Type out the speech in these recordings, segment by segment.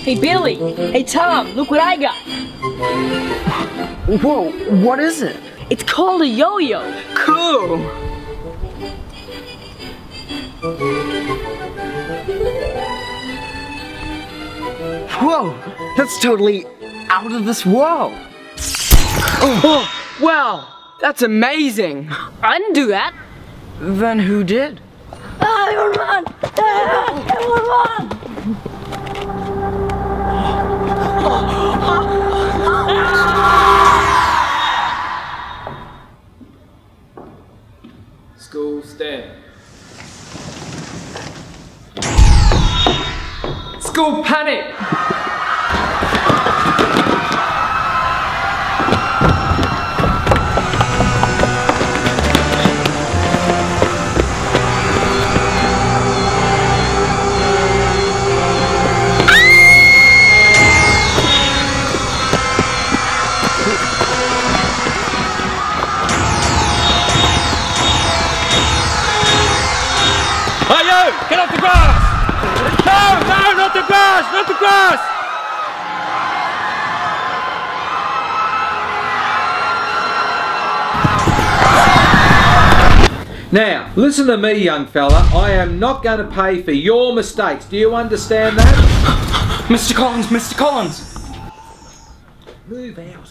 Hey Billy, hey Tom, look what I got. Whoa, what is it? It's called a yo-yo. Cool. Whoa, that's totally out of this world. Oh, wow, that's amazing. I didn't do that. Then who did? Everyone run! Everyone run! School stand. School panic! Hey you! Get off the grass! No! No! Not the grass! Not the grass! Now, listen to me, young fella. I am not going to pay for your mistakes. Do you understand that? Mr. Collins, Mr. Collins. Move out.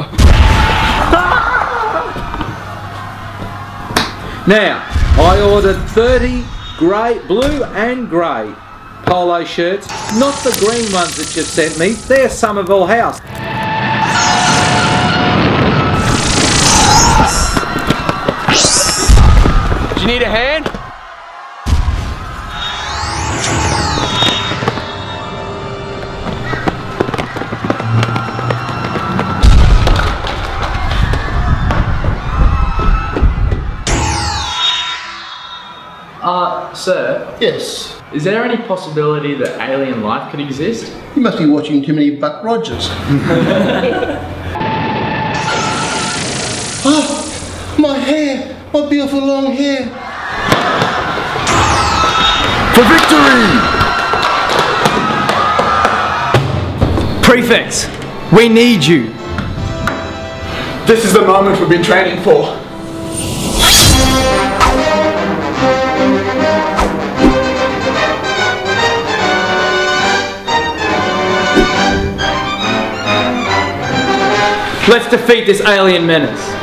Now, I ordered 30 grey, blue and grey polo shirts, not the green ones that you sent me. They're Somerville House. Do you need a hand? Sir, Yes. is there any possibility that alien life could exist? You must be watching too many Buck Rogers. Oh, my hair! My beautiful long hair! For victory! Prefects, we need you. This is the moment we've been training for. Let's defeat this alien menace.